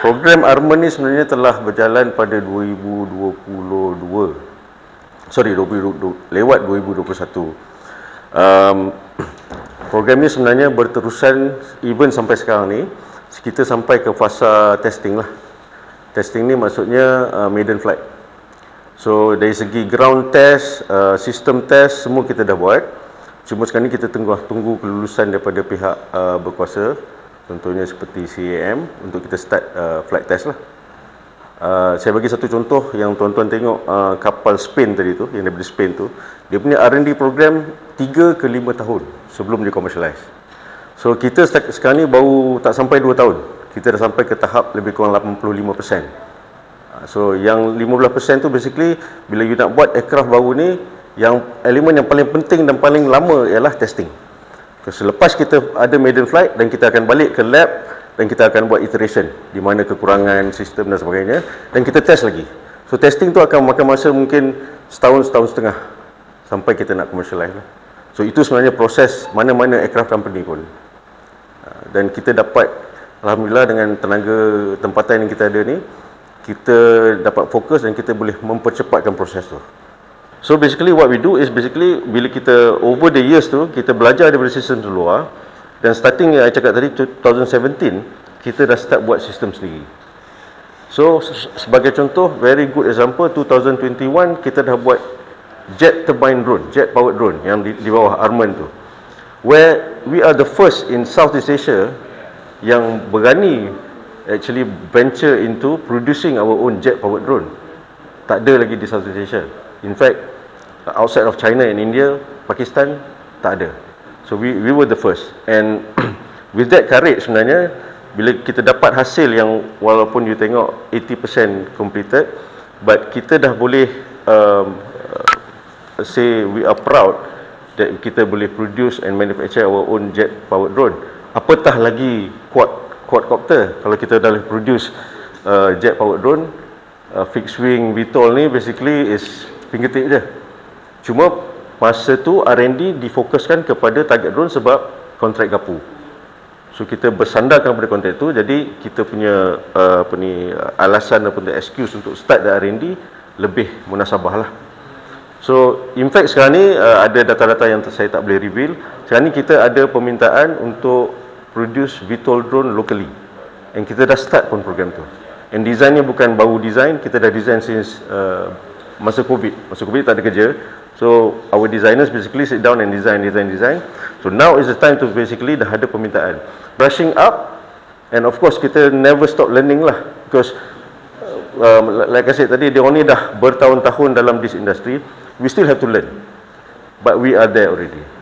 program Arman ni sebenarnya telah berjalan pada 2022. Lewat 2021. Program ni sebenarnya berterusan even sampai sekarang ni. Kita sampai ke fasa testing lah. Testing ni maksudnya maiden flight. So dari segi ground test, system test, semua kita dah buat. Cuma sekarang ni kita tunggu kelulusan daripada pihak berkuasa, contohnya seperti CAM, untuk kita start flight test lah. Saya bagi satu contoh yang tuan-tuan tengok kapal Spain tadi tu, yang daripada Spain tu, dia punya R&D program 3 ke 5 tahun sebelum dia commercialize. So kita sekarang ni baru tak sampai 2 tahun, kita dah sampai ke tahap lebih kurang 85%. So yang 15% tu basically bila you nak buat aircraft baru ni, yang elemen yang paling penting dan paling lama ialah testing. Selepas kita ada maiden flight dan kita akan balik ke lab dan kita akan buat iteration di mana kekurangan sistem dan sebagainya, dan kita test lagi. So testing tu akan makan masa mungkin setahun setengah sampai kita nak commercialize lah. So itu sebenarnya proses mana-mana aircraft company pun. Dan kita dapat, alhamdulillah, dengan tenaga tempatan yang kita ada ni, kita dapat fokus dan kita boleh mempercepatkan proses tu. So basically what we do is basically bila kita over the years tu, kita belajar daripada sistem luar, dan starting yang saya cakap tadi 2017, kita dah start buat sistem sendiri. So sebagai contoh, very good example, 2021 kita dah buat jet turbine drone, jet powered drone yang di bawah Arman tu, where we are the first in Southeast Asia yang berani actually venture into producing our own jet powered drone. Tak ada lagi di Southeast Asia. In fact, outside of China and India, Pakistan, tak ada. So we were the first. And with that courage sebenarnya, bila kita dapat hasil yang walaupun you tengok 80% completed, but kita dah boleh say we are proud that kita boleh produce and manufacture our own jet powered drone. Apatah lagi quadcopter, kalau kita dah boleh produce jet powered drone, fixed wing VTOL ni basically is fingertip je. Cuma masa tu R&D difokuskan kepada target drone sebab kontrak Gapu. So kita bersandarkan pada kontrak tu, jadi kita punya alasan ataupun excuse untuk start the R&D lebih munasabah lah. So in fact sekarang ni ada data-data yang saya tak boleh reveal. Sekarang ni kita ada permintaan untuk produce VTOL drone locally, and kita dah start pun program tu. And design ni bukan baru design, kita dah design since masa COVID. Masa COVID tak ada kerja, so our designers basically sit down and design. So now is the time to basically dah ada permintaan, brushing up, and of course kita never stop learning lah, because like I said tadi, dia orang ni dah bertahun-tahun dalam this industry. We still have to learn, but we are there already.